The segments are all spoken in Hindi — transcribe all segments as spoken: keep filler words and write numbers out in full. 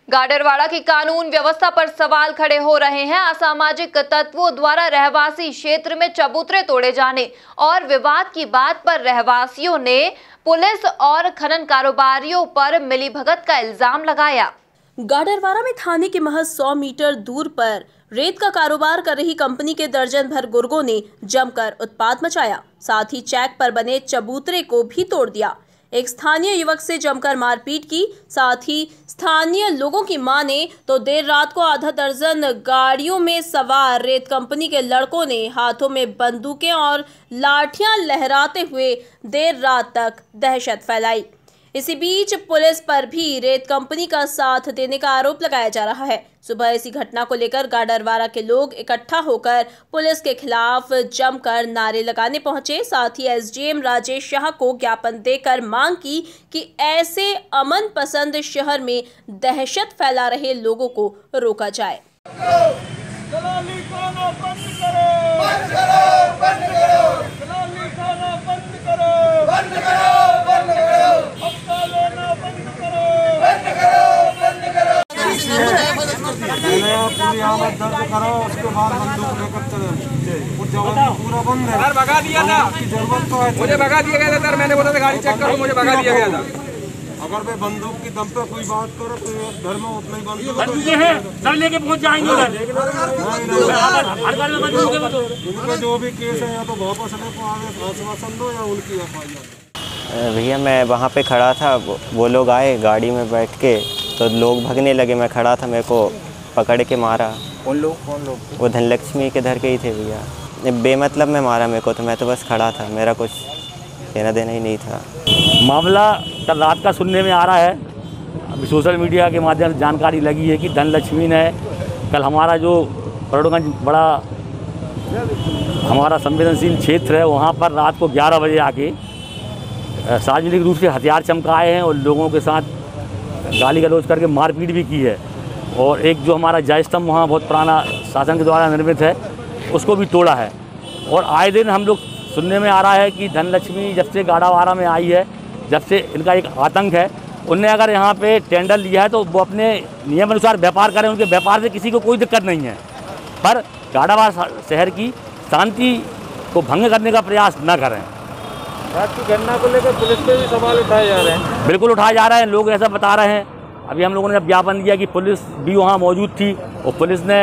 गाडरवाड़ा की कानून व्यवस्था पर सवाल खड़े हो रहे हैं। असामाजिक तत्वों द्वारा रहवासी क्षेत्र में चबूतरे तोड़े जाने और विवाद की बात पर रहवासियों ने पुलिस और खनन कारोबारियों पर मिलीभगत का इल्जाम लगाया। गाडरवाड़ा में थाने के महज सौ मीटर दूर पर रेत का कारोबार कर रही कंपनी के दर्जन भर गुर्गों ने जमकर उत्पात मचाया। साथ ही चेक पर बने चबूतरे को भी तोड़ दिया। एक स्थानीय युवक से जमकर मारपीट की। साथ ही स्थानीय लोगों की माने तो देर रात को आधा दर्जन गाड़ियों में सवार रेत कंपनी के लड़कों ने हाथों में बंदूकें और लाठियां लहराते हुए देर रात तक दहशत फैलाई। इसी बीच पुलिस पर भी रेत कंपनी का साथ देने का आरोप लगाया जा रहा है। सुबह इसी घटना को लेकर गाडरवाड़ा के लोग इकट्ठा होकर पुलिस के खिलाफ जमकर नारे लगाने पहुंचे। साथ ही एसडीएम राजेश शाह को ज्ञापन देकर मांग की कि ऐसे अमन पसंद शहर में दहशत फैला रहे लोगों को रोका जाए। दलाली खाना बंद करो, बंद करो, बंद करो, दलाली खाना बंद करो, बंद करो, बंद करो, हफ्ता लेना बंद करो, बंद करो, बंद करो। पहले पूरी आमद दर्ज करो, उसके बाद बंदूक लेकर चले। वो जवाब पूरा बंद है। सर भगा दिया था। जरूरत तो है। मुझे भगा दिया गया था सर, मैंने बोला था गाड़ी चेक करो, मुझे भगा दिया गया था। अगर वे बंदूक की दम पे कोई बात करो तो घर में उतना ही बंदूक है, सब लेके पहुंच जाएंगे उधर। इनका जो भी केस है या तो वापस ले को आगे आश्वासन दो या उनकी एफ आई आर। भैया मैं वहाँ पे खड़ा था, वो लोग आए गाड़ी में बैठ के तो लोग भगने लगे। मैं खड़ा था, मेरे को पकड़ के मारा। कौन लोग कौन लोग वो धनलक्ष्मी के घर के ही थे भैया। बेमतलब में मारा मेरे को, तो मैं तो बस खड़ा था, मेरा कुछ देना देना ही नहीं था। मामला कल रात का सुनने में आ रहा है। अभी सोशल मीडिया के माध्यम से जानकारी लगी है कि धनलक्ष्मी ने कल हमारा जो परोड़गंज बड़ा हमारा संवेदनशील क्षेत्र है, वहाँ पर रात को ग्यारह बजे आके सार्वजनिक रूप से हथियार चमकाए हैं और लोगों के साथ गाली गलौज करके मारपीट भी की है। और एक जो हमारा जय स्तंभ वहाँ बहुत पुराना शासन के द्वारा निर्मित है, उसको भी तोड़ा है। और आए दिन हम लोग सुनने में आ रहा है कि धनलक्ष्मी जब से गाडरवाड़ा में आई है, जब से इनका एक आतंक है, उनने अगर यहाँ पे टेंडर लिया है तो वो अपने नियम अनुसार व्यापार करें। उनके व्यापार से किसी को कोई दिक्कत नहीं है, पर गाडरवाड़ा शहर की शांति को भंग करने का प्रयास न करें। रात की घटना को लेकर पुलिस पे भी सवाल उठाए जा रहे हैं। बिल्कुल उठाए जा रहे हैं, लोग ऐसा बता रहे हैं। अभी हम लोगों ने जब ज्ञापन दिया कि पुलिस भी वहाँ मौजूद थी और पुलिस ने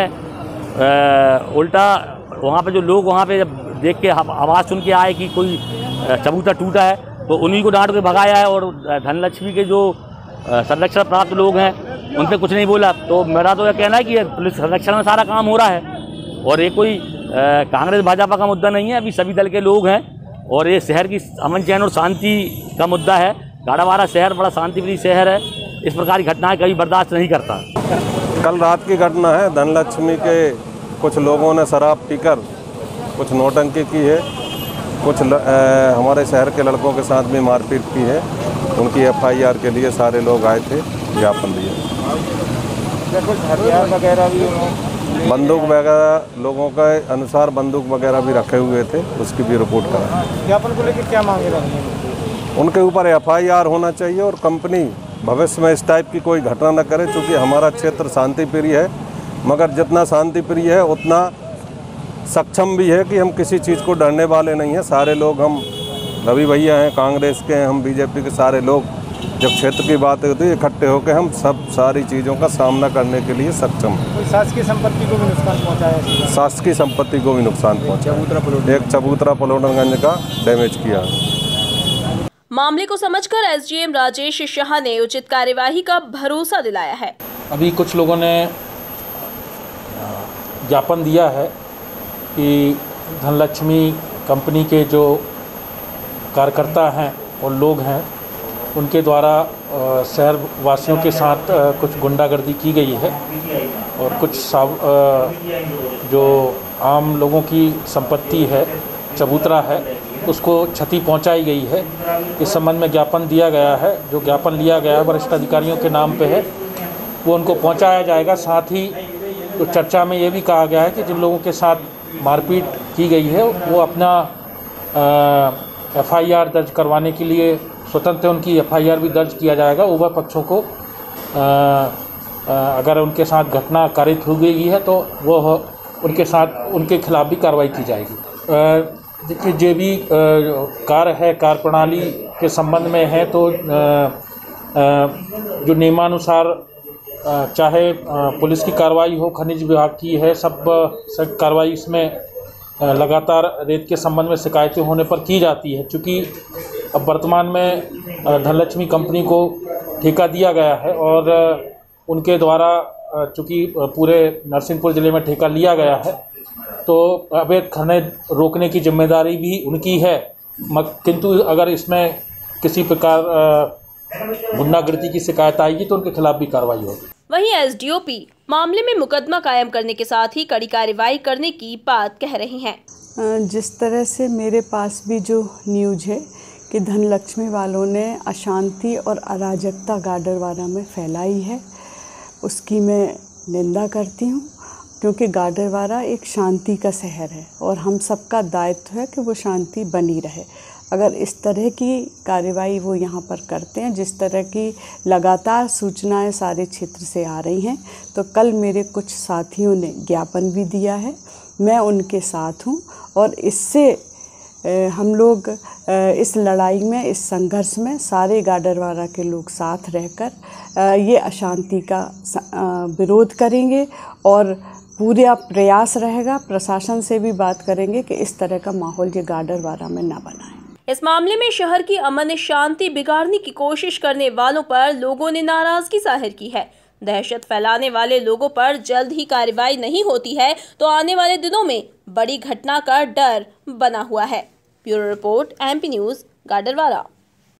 उल्टा वहाँ पे जो लोग वहाँ पे जब देख के आवाज़ सुन के आए कि कोई चबूतरा टूटा है तो उन्हीं को डांट के भगाया है। और धनलक्ष्मी के जो संरक्षण प्राप्त लोग हैं उन पर कुछ नहीं बोला। तो मेरा तो यह कहना है कि पुलिस संरक्षण में सारा काम हो रहा है और ये कोई कांग्रेस भाजपा का मुद्दा नहीं है। अभी सभी दल के लोग हैं और ये शहर की अमन चैन और शांति का मुद्दा है। गाडरवाड़ा शहर बड़ा शांतिप्रिय शहर है, इस प्रकार की घटनाएं कभी बर्दाश्त नहीं करता। कल रात की घटना है, धनलक्ष्मी के कुछ लोगों ने शराब पीकर कुछ नौटंकी की है, कुछ ल, आ, हमारे शहर के लड़कों के साथ भी मारपीट की है। उनकी एफ आई आर के लिए सारे लोग आए थे, ज्ञापन दिए। कुछ हथियार वगैरह भी, बंदूक वगैरह लोगों के अनुसार बंदूक वगैरह भी रखे हुए थे, उसकी भी रिपोर्ट करा। ज्ञापन को लेकर क्या मांगे रहेंगे? उनके ऊपर एफ आई आर होना चाहिए और कंपनी भविष्य में इस टाइप की कोई घटना न करे, क्योंकि हमारा क्षेत्र शांति प्रिय है। मगर जितना शांति प्रिय है उतना सक्षम भी है कि हम किसी चीज़ को डरने वाले नहीं हैं। सारे लोग, हम रवि भैया हैं कांग्रेस के, हम बीजेपी के, सारे लोग जब क्षेत्र की बात होती है इकट्ठे होकर हम सब सारी चीज़ों का सामना करने के लिए सक्षम हैं। शासकीय संपत्ति को भी नुकसान पहुँचाया? शासकीय संपत्ति को भी नुकसान पहुँचा, एक चबूतरा पलोडरगंज का डैमेज किया। मामले को समझकर एसडीएम राजेश शाह ने उचित कार्यवाही का भरोसा दिलाया है। अभी कुछ लोगों ने ज्ञापन दिया है कि धनलक्ष्मी कंपनी के जो कार्यकर्ता हैं और लोग हैं उनके द्वारा शहर वासियों के साथ कुछ गुंडागर्दी की गई है और कुछ जो आम लोगों की संपत्ति है, चबूतरा है, उसको क्षति पहुंचाई गई है। इस संबंध में ज्ञापन दिया गया है। जो ज्ञापन लिया गया है वरिष्ठ अधिकारियों के नाम पे है, वो उनको पहुंचाया जाएगा। साथ ही तो चर्चा में ये भी कहा गया है कि जिन लोगों के साथ मारपीट की गई है वो अपना एफ आई आर दर्ज करवाने के लिए स्वतंत्र, उनकी एफ आई आर भी दर्ज किया जाएगा। उभय पक्षों को अगर उनके साथ घटना कारित हो गई है तो वो उनके साथ उनके खिलाफ भी कार्रवाई की जाएगी। देखिए, जो भी कार्य है कार्य प्रणाली के संबंध में है तो जो नियमानुसार चाहे पुलिस की कार्रवाई हो, खनिज विभाग की है, सब सब कार्रवाई इसमें लगातार रेत के संबंध में शिकायतें होने पर की जाती है। चूँकि अब वर्तमान में धनलक्ष्मी कंपनी को ठेका दिया गया है और उनके द्वारा चूँकि पूरे नरसिंहपुर ज़िले में ठेका लिया गया है तो अवैध खनन रोकने की जिम्मेदारी भी उनकी है, किंतु अगर इसमें किसी प्रकार गुंडागर्दी की शिकायत आएगी तो उनके खिलाफ भी कार्रवाई होगी। वहीं एसडीओपी मामले में मुकदमा कायम करने के साथ ही कड़ी कार्रवाई करने की बात कह रही हैं। जिस तरह से मेरे पास भी जो न्यूज़ है कि धनलक्ष्मी वालों ने अशांति और अराजकता गाडरवारा में फैलाई है, उसकी मैं निंदा करती हूँ, क्योंकि गाडरवारा एक शांति का शहर है और हम सबका दायित्व है कि वो शांति बनी रहे। अगर इस तरह की कार्रवाई वो यहाँ पर करते हैं, जिस तरह की लगातार सूचनाएं सारे क्षेत्र से आ रही हैं, तो कल मेरे कुछ साथियों ने ज्ञापन भी दिया है, मैं उनके साथ हूँ और इससे हम लोग इस लड़ाई में, इस संघर्ष में सारे गाडरवारा के लोग साथ रहकर ये अशांति का विरोध करेंगे और पूरा प्रयास रहेगा, प्रशासन से भी बात करेंगे कि इस तरह का माहौल ये गाडरवारा में ना बनाए। इस मामले में शहर की अमन शांति बिगाड़ने की कोशिश करने वालों पर लोगों ने नाराजगी जाहिर की है। दहशत फैलाने वाले लोगों पर जल्द ही कार्रवाई नहीं होती है तो आने वाले दिनों में बड़ी घटना का डर बना हुआ है। Bureau report, MP news, Gadarwara.